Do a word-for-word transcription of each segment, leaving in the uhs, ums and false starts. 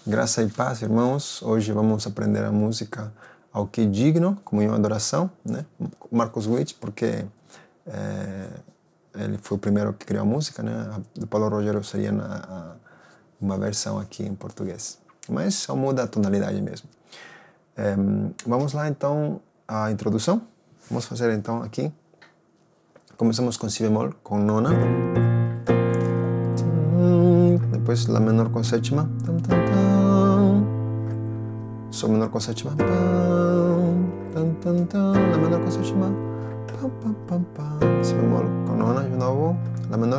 Graça e paz, irmãos. Hoje vamos aprender a música Ao Que Digno, comunhão e adoração, né? Marcos Witt, porque é, ele foi o primeiro que criou a música, né? A do Paulo Rogério seria na, a, uma versão aqui em português, mas só muda a tonalidade mesmo. É, vamos lá então a introdução. Vamos fazer então aqui. Começamos com Si bemol, com nona. Depois Lá menor com sétima. Sol menor com sétima. Lá menor com sétima. Si bemol com nona de novo. Lá menor.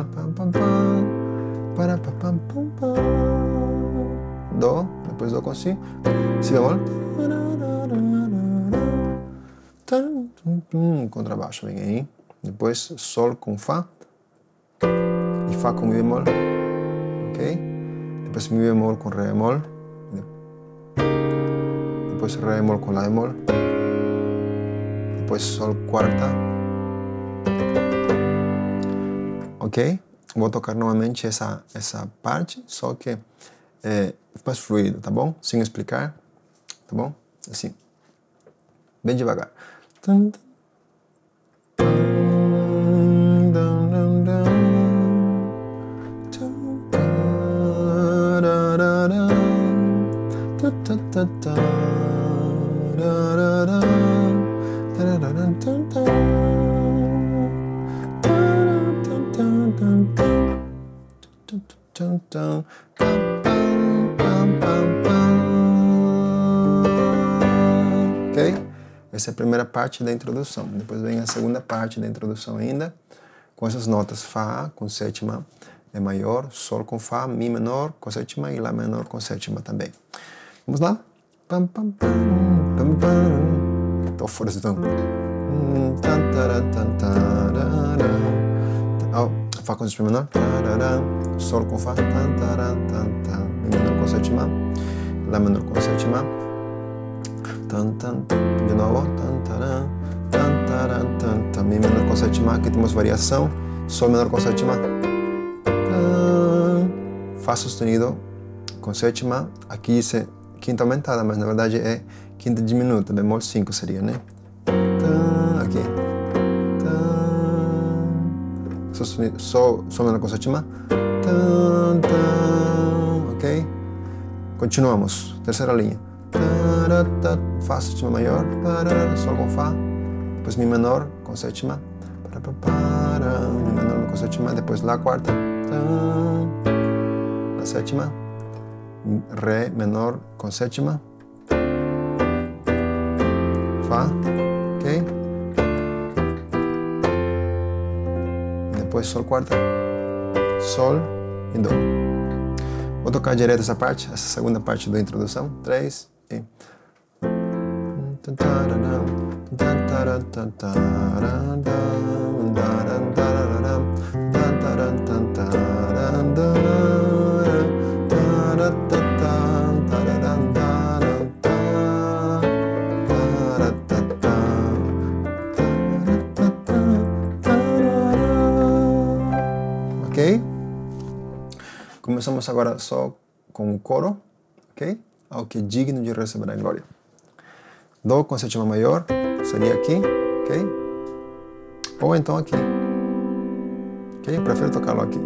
Dó. Depois Dó com Si. Si bemol. Contrabaixo, vem aí. Depois Sol com Fá. E Fá com Mi bemol. Ok? Depois Mi bemol com Ré bemol. Depois Ré bemol com Lá bemol. Depois Sol quarta. Ok? Vou tocar novamente essa, essa parte, só que é mais fluido, tá bom? Sem explicar, tá bom? Assim. Bem devagar. Ok? Essa é a primeira parte da introdução. Depois vem a segunda parte da introdução ainda, com essas notas Fá com sétima é maior, Sol com Fá, Mi menor com sétima e Lá menor com sétima também. Vamos lá? Estou fora de tom. Fá com sétima menor, Sol com Fá, Mi menor com sétima, Lá menor com sétima, de novo, Mi menor com sétima, aqui temos variação, Sol menor com sétima, Fá sustenido com sétima, aqui diz quinta aumentada, mas na verdade é quinta diminuta, bemol cinco seria, né? Aqui. Sustenido, Sol, Sol menor com sétima. Ok? Continuamos. Terceira linha. Fá sétima maior. Sol com Fá. Depois Mi menor com sétima. Mi menor com sétima. Depois Lá quarta. Lá sétima. Ré menor com sétima. Fá. Ok? Depois Sol quarta, Sol e Dó. Vou tocar direto essa parte, essa segunda parte da introdução. Três e... Ok? Começamos agora só com o coro, ok? Ao que é digno de receber a glória. Dó com sétima maior, seria aqui, ok? Ou então aqui, ok? Prefiro tocá-lo aqui.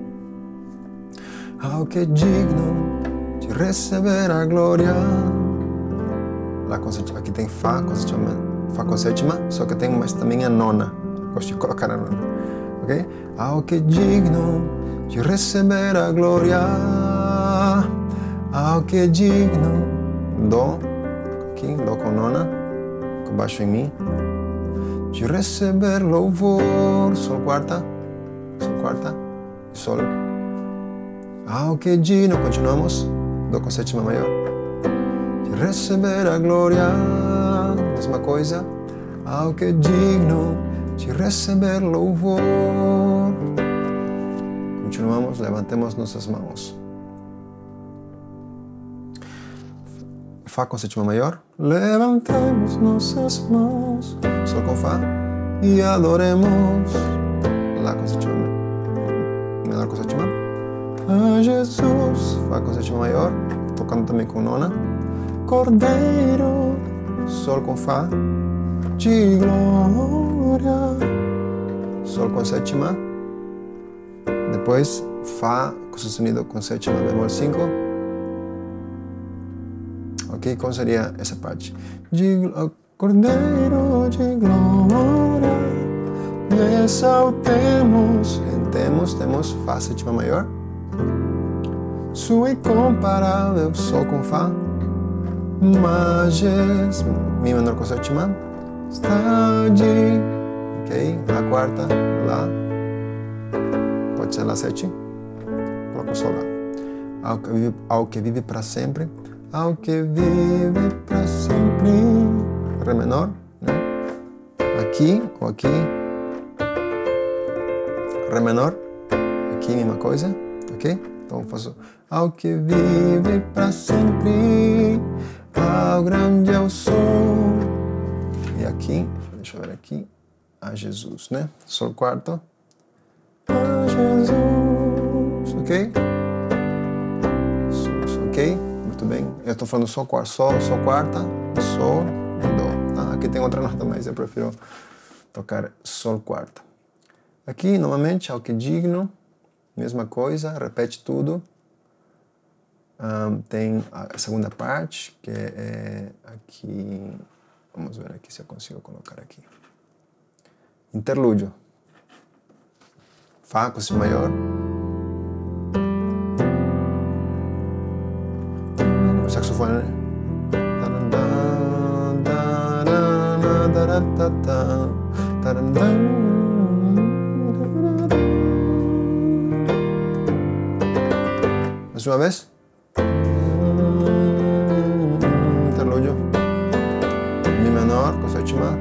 Ao que é digno de receber a glória. Lá com sétima, aqui tem Fá com sétima, Fá com sétima, só que tem mais também a nona. Gosto de colocar a nona, ok? Ao que é digno de receber a glória, ao que é digno, Dó, aqui, Dó com nona, com baixo em Mi, de receber louvor, Sol quarta, Sol quarta, Sol, ao que é digno, continuamos, Dó com sétima maior, de receber a glória, mesma coisa, ao que é digno de receber louvor. Continuamos, levantemos nossas mãos. Fá com sétima maior. Levantemos nossas mãos. Sol com Fá. E adoremos. Lá com sétima menor com sétima. A Jesus. Fá com sétima maior. tocando também com nona. Cordeiro, Sol com Fá, de glória, Sol com sétima, depois Fá com sustenido com sétima bemol cinco. Ok, como seria essa parte? De Cordeiro de glória, exaltemos, temos, temos Fá sétima maior, sua incomparável Sol com Fá, majes, Mi menor com sétima, está de, ok, a quarta, Lá, pode ser Lá sete, coloca o Sol lá, ao que vive, ao que vive para sempre, ao que vive para sempre, Ré menor, né? Aqui ou aqui, Ré menor, aqui mesma coisa, ok? Então faço ao que vive para sempre, ao grande eu sou. E aqui, deixa eu ver aqui, a Jesus, né? Sol quarto, a Jesus, ok? Ok? Muito bem. Eu estou falando Sol quarto, Sol, Sol quarta, Sol e Dó. Tá? Aqui tem outra nota, mas eu prefiro tocar Sol quarta. Aqui, novamente, ao que digno, mesma coisa, repete tudo. Um, tem a segunda parte, que é, é aqui, vamos ver aqui se eu consigo colocar aqui. Interlúdio. Fá com Si maior. O saxofone, né? Mais uma vez. Interlúdio. Mi menor com sétima.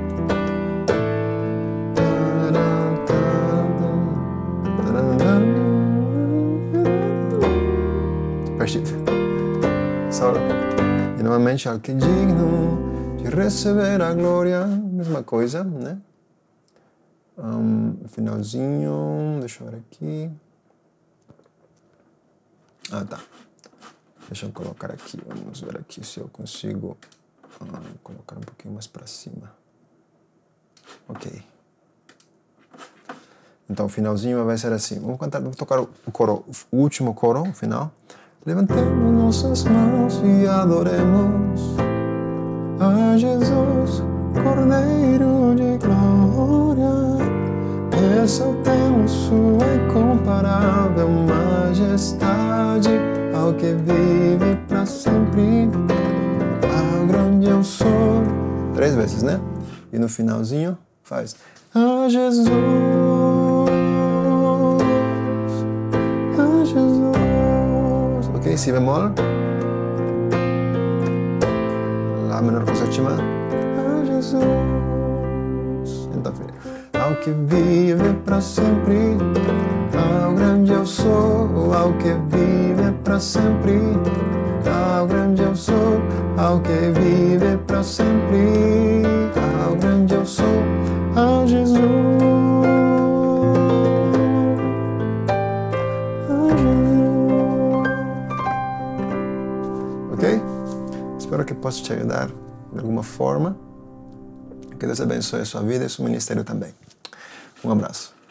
Perfeito. Sol. E novamente ao que é digno de receber a glória. Mesma coisa, né? Um, finalzinho. Deixa eu ver aqui. Ah, tá. Deixa eu colocar aqui. Vamos ver aqui se eu consigo ah, colocar um pouquinho mais para cima. Ok. Então, o finalzinho vai ser assim. Vamos cantar, vamos tocar o coro, o último coro, o final. Levantemos nossas mãos e adoremos a Jesus, Cordeiro de glória. Exaltemos sua incomparável majestade, ao que vive para sempre, ao grande eu sou. Três vezes, né? E no finalzinho faz a Jesus, a Jesus. Ok? Si bemol, Lá menor com sétima, a Jesus. Então, ao que vive para sempre, ao grande eu sou, ao que vive para sempre, ao grande eu sou, ao que vive para sempre, ao grande eu sou, a Jesus, a Jesus. Ok? Espero que possa te ajudar de alguma forma. Que Deus abençoe a sua vida e seu ministério também. Um abraço.